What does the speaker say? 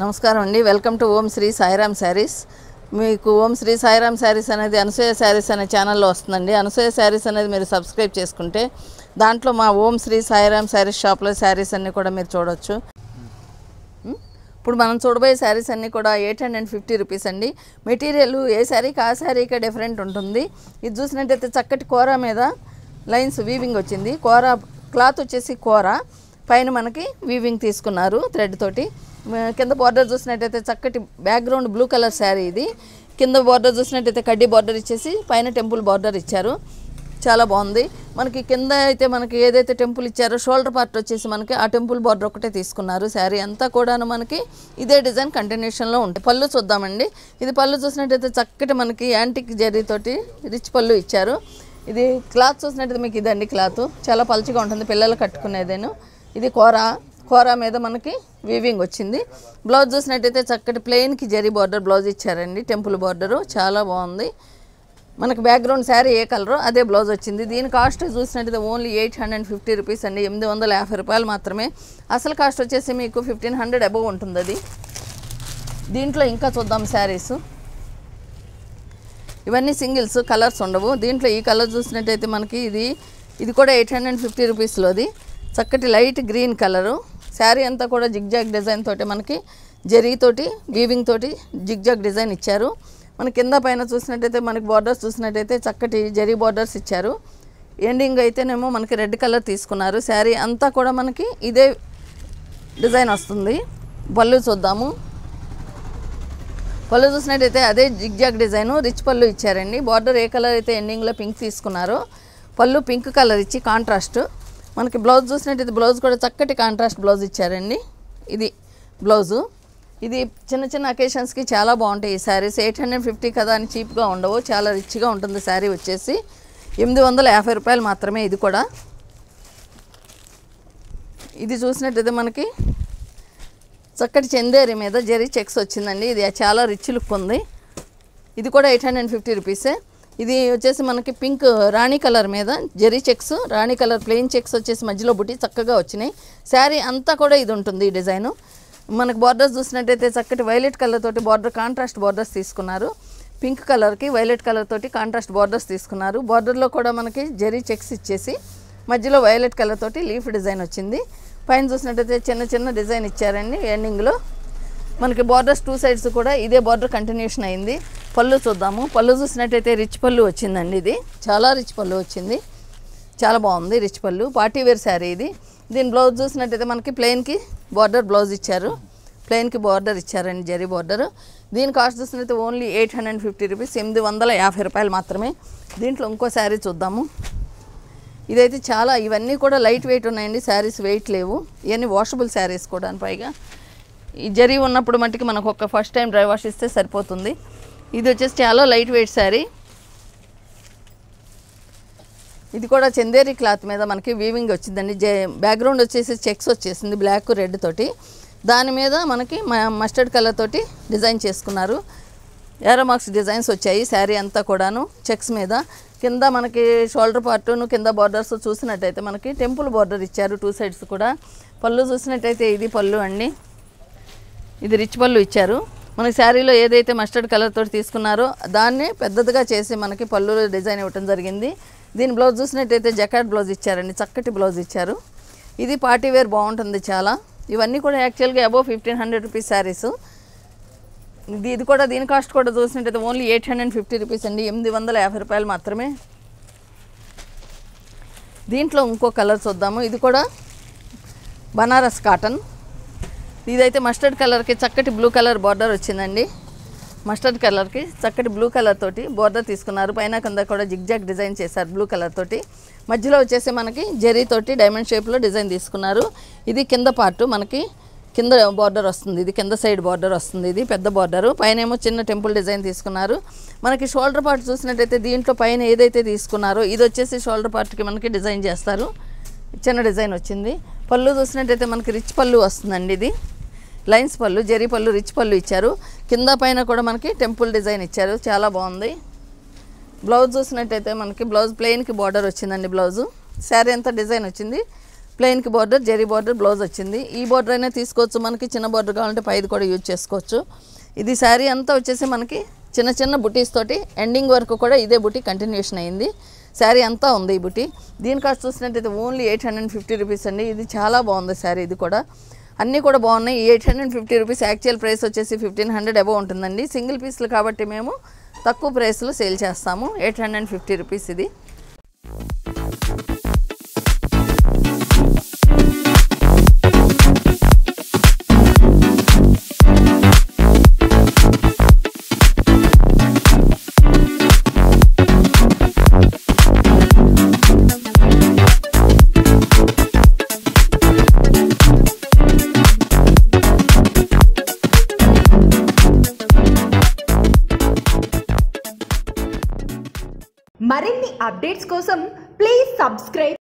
నమస్కారం అండి. Welcome to Om Shri Sairam sarees. మీకు ఓం శ్రీ సాయిరామ్ శారీస్ అనేది అనసూయ శారీస్ అనే ఛానల్లో వస్తుందండి. అనసూయ శారీస్ అనేది మీరు సబ్స్క్రైబ్ చేసుకుంటే దాంట్లో మా ఓం శ్రీ సాయిరామ్ శారీస్ షాప్లో శారీస్ అన్నీ కూడా మీరు చూడవచ్చు. ఇప్పుడు మనం చూడబోయే శారీస్ అన్నీ కూడా 850 రూపీస్ అండి. మెటీరియల్ ఏ శారీకి ఆ శారీకే డిఫరెంట్ ఉంటుంది. ఇది చూసినట్టయితే చక్కటి కూర మీద లైన్స్ వీవింగ్ వచ్చింది. కూర క్లాత్ వచ్చేసి కూర పైన మనకి వీవింగ్ తీసుకున్నారు థ్రెడ్ తోటి. కింద బార్డర్ చూసినట్టయితే చక్కటి బ్యాక్గ్రౌండ్ బ్లూ కలర్ శారీ. ఇది కింద బార్డర్ చూసినట్టయితే కడ్డీ బార్డర్ ఇచ్చేసి పైన టెంపుల్ బార్డర్ ఇచ్చారు. చాలా బాగుంది. మనకి కింద అయితే మనకి ఏదైతే టెంపుల్ ఇచ్చారో షోల్డర్ పార్ట్ వచ్చేసి మనకి ఆ టెంపుల్ బార్డర్ ఒకటే తీసుకున్నారు. శారీ అంతా కూడాను మనకి ఇదే డిజైన్ కంటిన్యూషన్లో ఉంటుంది. పళ్ళు చూద్దామండి. ఇది పళ్ళు చూసినట్టయితే చక్కటి మనకి యాంటిక్ జరీతోటి రిచ్ పళ్ళు ఇచ్చారు. ఇది క్లాత్ చూసినట్టయితే మీకు ఇదండి క్లాత్ చాలా పలుచగా ఉంటుంది, పిల్లలు కట్టుకునేదేను. ఇది కూర మీద మనకి వీవింగ్ వచ్చింది. బ్లౌజ్ చూసినట్టయితే చక్కటి ప్లెయిన్కి జరీ బార్డర్ బ్లౌజ్ ఇచ్చారండి, టెంపుల్ బార్డరు చాలా బాగుంది. మనకి బ్యాక్గ్రౌండ్ శారీ ఏ కలరో అదే బ్లౌజ్ వచ్చింది. దీని కాస్ట్ చూసినట్టయితే ఓన్లీ 850 రూపీస్ అండి, 850 రూపాయలు మాత్రమే. అసలు కాస్ట్ వచ్చేసి మీకు 1500 అబవ్ ఉంటుంది. అది దీంట్లో ఇంకా చూద్దాం శారీస్. ఇవన్నీ సింగిల్స్, కలర్స్ ఉండవు. దీంట్లో ఈ కలర్ చూసినట్టయితే మనకి ఇది కూడా 850 రూపీస్లోది. చక్కటి లైట్ గ్రీన్ కలరు. శారీ అంతా కూడా జిగ్జాగ్ డిజైన్ తోటి మనకి జరీతోటి వీవింగ్ తోటి జిగ్జాగ్ డిజైన్ ఇచ్చారు. మన కింద పైన చూసినట్టయితే మనకి బార్డర్స్ చూసినట్టయితే చక్కటి జరీ బార్డర్స్ ఇచ్చారు. ఎండింగ్ అయితేనేమో మనకి రెడ్ కలర్ తీసుకున్నారు. శారీ అంతా కూడా మనకి ఇదే డిజైన్ వస్తుంది. పళ్ళు చూద్దాము. పళ్ళు చూసినట్టయితే అదే జిగ్జాగ్ డిజైను రిచ్ పళ్ళు ఇచ్చారండి. బార్డర్ ఏ కలర్ అయితే ఎండింగ్లో పింక్ తీసుకున్నారో పళ్ళు పింక్ కలర్ ఇచ్చి కాంట్రాస్ట్. మనకి బ్లౌజ్ చూసినట్టయితే బ్లౌజ్ కూడా చక్కటి కాంట్రాస్ట్ బ్లౌజ్ ఇచ్చారండి. ఇది బ్లౌజు. ఇది చిన్న చిన్న అకేషన్స్కి చాలా బాగుంటాయి ఈ శారీస్. 850 కదా అని చీప్గా ఉండవు, చాలా రిచ్గా ఉంటుంది. శారీ వచ్చేసి 850 రూపాయలు మాత్రమే. ఇది కూడా ఇది చూసినట్టయితే మనకి చక్కటి చందేరి మీద జరీ చెక్స్ వచ్చిందండి. ఇది చాలా రిచ్ లుక్ ఉంది. ఇది కూడా 850 రూపీసే. ఇది వచ్చేసి మనకి పింక్ రాణి కలర్ మీద zari checks, rani colour plain checks వచ్చేసి మధ్యలో బుట్టి చక్కగా వచ్చినాయి. శారీ అంతా కూడా ఇది ఉంటుంది ఈ డిజైను. మనకి బార్డర్స్ చూసినట్టయితే చక్కటి వైలెట్ కలర్ తోటి బార్డర్ కాంట్రాస్ట్ బార్డర్స్ తీసుకున్నారు. పింక్ కలర్కి వైలెట్ కలర్ తోటి కాంట్రాస్ట్ బార్డర్స్ తీసుకున్నారు. బార్డర్లో కూడా మనకి జరీ చెక్స్ ఇచ్చేసి మధ్యలో వైలెట్ కలర్ తోటి లీఫ్ డిజైన్ వచ్చింది. పైన చూసినట్టయితే చిన్న చిన్న డిజైన్ ఇచ్చారండి. ఎండింగ్లో మనకి బార్డర్స్ 2 సైడ్స్ కూడా ఇదే బార్డర్ కంటిన్యూషన్ అయింది. పళ్ళు చూద్దాము. పళ్ళు చూసినట్టయితే రిచ్ పళ్ళు వచ్చిందండి. ఇది చాలా రిచ్ పళ్ళు వచ్చింది, చాలా బాగుంది రిచ్ పళ్ళు. పార్టీ వేర్ శారీ ఇది. దీని బ్లౌజ్ చూసినట్టయితే మనకి ప్లెయిన్కి బార్డర్ బ్లౌజ్ ఇచ్చారు, ప్లెయిన్కి బార్డర్ ఇచ్చారండి జరీ బార్డర్. దీని కాస్ట్ చూసినట్టయితే ఓన్లీ 850 రూపీస్, 850 రూపాయలు మాత్రమే. దీంట్లో ఇంకో శారీ చూద్దాము. ఇదైతే చాలా, ఇవన్నీ కూడా లైట్ వెయిట్ ఉన్నాయండి శారీస్, వెయిట్ లేవు. ఇవన్నీ వాషబుల్ శారీస్ కూడా. పైగా ఈ జరీ ఉన్నప్పుడు మట్టికి మనకు ఒక ఫస్ట్ టైం డ్రై వాష్ ఇస్తే సరిపోతుంది. ఇది వచ్చేసి చాలా లైట్ వెయిట్ శారీ. ఇది కూడా చందేరి క్లాత్ మీద మనకి వీవింగ్ వచ్చిందండి. బ్యాక్గ్రౌండ్ వచ్చేసి చెక్స్ వచ్చేసింది బ్లాక్ రెడ్ తోటి. దాని మీద మనకి మస్టర్డ్ కలర్ తోటి డిజైన్ చేసుకున్నారు. ఏరో మార్క్స్ డిజైన్స్ వచ్చాయి శారీ అంతా కూడాను చెక్స్ మీద. కింద మనకి షోల్డర్ పార్టును కింద బార్డర్స్ చూసినట్టయితే మనకి టెంపుల్ బార్డర్ ఇచ్చారు 2 సైడ్స్ కూడా. పళ్ళు చూసినట్టయితే ఇది పళ్ళు అండి. ఇది రిచ్ పళ్ళు ఇచ్చారు. మనకి శారీలో ఏదైతే మస్టర్డ్ కలర్ తోటి తీసుకున్నారో దాన్ని పెద్దదిగా చేసి మనకి పళ్ళు డిజైన్ ఇవ్వడం జరిగింది. దీని బ్లౌజ్ చూసినట్టయితే జకాట్ బ్లౌజ్ ఇచ్చారండి, చక్కటి బ్లౌజ్ ఇచ్చారు. ఇది పార్టీ వేర్ బాగుంటుంది చాలా. ఇవన్నీ కూడా యాక్చువల్గా అబవ్ 1500 రూపీస్ శారీస్. ఇది కూడా దీని కాస్ట్ కూడా చూసినట్టయితే ఓన్లీ 850 రూపీస్ అండి, 850 రూపాయలు మాత్రమే. దీంట్లో ఇంకో కలర్ చూద్దాము. ఇది కూడా బనారస్ కాటన్. ఇదైతే మస్టర్డ్ కలర్కి చక్కటి బ్లూ కలర్ బార్డర్ వచ్చిందండి. మస్టర్డ్ కలర్కి చక్కటి బ్లూ కలర్ తోటి బార్డర్ తీసుకున్నారు. పైన కింద కూడా జిగ్జాగ్ డిజైన్ చేశారు బ్లూ కలర్ తోటి. మధ్యలో వచ్చేసి మనకి జరీతోటి డైమండ్ షేప్లో డిజైన్ తీసుకున్నారు. ఇది కింద పార్టు మనకి కింద బార్డర్ వస్తుంది. ఇది కింద సైడ్ బార్డర్ వస్తుంది. ఇది పెద్ద బార్డరు. పైన ఏమో చిన్న టెంపుల్ డిజైన్ తీసుకున్నారు. మనకి షోల్డర్ పార్ట్ చూసినట్టయితే దీంట్లో పైన ఏదైతే తీసుకున్నారో ఇది వచ్చేసి షోల్డర్ పార్ట్కి మనకి డిజైన్ చేస్తారు. చిన్న డిజైన్ వచ్చింది. పళ్ళు చూసినట్టయితే మనకి రిచ్ పళ్ళు వస్తుందండి. ఇది లైన్స్ పళ్ళు, జరీ పళ్ళు, రిచ్ పళ్ళు ఇచ్చారు. కింద పైన కూడా మనకి టెంపుల్ డిజైన్ ఇచ్చారు, చాలా బాగుంది. బ్లౌజ్ చూసినట్టయితే మనకి బ్లౌజ్ ప్లెయిన్కి బార్డర్ వచ్చిందండి బ్లౌజు. శారీ అంతా డిజైన్ వచ్చింది. ప్లెయిన్కి బార్డర్, జరీ బార్డర్, బ్లౌజ్ వచ్చింది. ఈ బార్డర్ అయినా తీసుకోవచ్చు, మనకి చిన్న బార్డర్ కావాలంటే పైది కూడా యూజ్ చేసుకోవచ్చు. ఇది శారీ అంతా వచ్చేసి మనకి చిన్న చిన్న బుటీస్ తోటి ఎండింగ్ వరకు కూడా ఇదే బుటీ కంటిన్యూషన్ అయింది. శారీ అంతా ఉంది ఈ బుటీ. దీని కాస్ట్ చూసినట్టయితే ఓన్లీ 850 రూపీస్ అండి. ఇది చాలా బాగుంది శారీ. ఇది కూడా అన్నీ కూడా బాగున్నాయి. 850 రూపీస్ యాక్చువల్ ప్రైస్ వచ్చేసి 1500 అబవ్ ఉంటుందండి. సింగిల్ పీస్లు కాబట్టి మేము తక్కువ ప్రైస్లో సేల్ చేస్తాము. 850 రూపీస్ ఇది. మరిన్ని అప్డేట్స్ కోసం ప్లీజ్ సబ్స్క్రైబ్